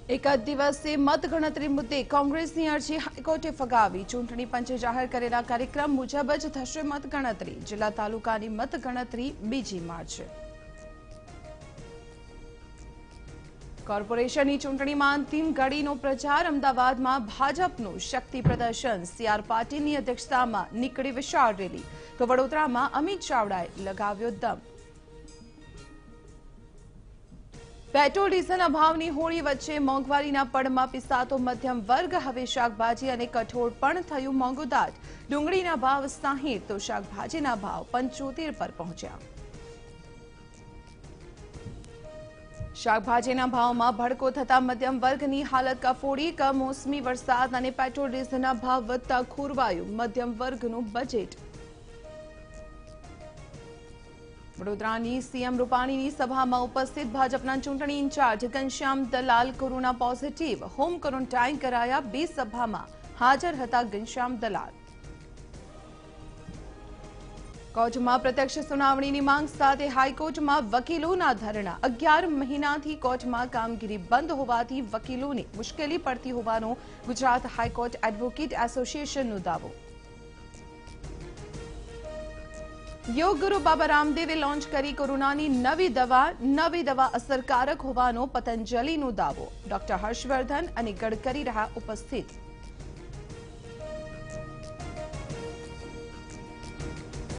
एकाद दिवसीय मतगणતरी मुद्दे कांग्रेसની અરજી હાઈકોર્ટે ફગાવી। ચૂંટણી પંચે જાહેર કરેલા કાર્યક્રમ મુજબ જ થશે મતગણતરી। જિલ્લા તાલુકાની મતગણતરી 2 માર્ચે। કોર્પોરેશનની ચૂંટણીમાં અંતિમ ઘડીનો પ્રચાર। અમદાવાદમાં ભાજપનું શક્તિ પ્રદર્શન। સીઆર પાટીલની અધ્યક્ષતામાં નીકળી વિશાળ રેલી। તો વડોદરામાં અમિત ચાવડાએ લગાવ્યો દમ। पेट्रोल डीजल अभावनी होळी वच्चे मोंघवारीना पड़मां पीसातो मध्यम वर्ग। हवे शाकभाजी अने कठोळ पण थयुं मोंघुदाट। डूंगळीना भाव 60 तो शाकभाजीना भाव 75 पर पहोंच्या। शाकभाजीना भावमां भड़को थता मध्यम वर्गनी हालत कफोड़ी। कमोसमी वरसाद अने पेट्रोल डीजलना भाव वधता खोरवायुं मध्यम वर्गनुं बजेट। वडोदरानी सीएम रूपाणीनी सभामां उपस्थित भाजपना चूंटणी incharge Ghanshyam Dalal corona positive. Home quarantine कराया। 2 सभामां हाजर हता घनश्याम दलाल। कोर्टमां प्रत्यक्ष सुनावणीनी मांग साथे हाईकोर्टमां वकीलोना धरણા। 11 મહિનાથી कोर्टमां कामगीरी बंद होवाथी वकीलोने मुश्केली पड़ती होવાનો गुजरात हाईकोर्ट एडवोकेट एसोसिएशनનો दावो। योग गुरु बाबा रामदेवे लॉन्च करी कोरोनानी नवी दवा असरकारक होવાનો पतंजलिનો दावो। डॉक्टर हर्षवर्धन અને गडकरी रहा उपस्थित।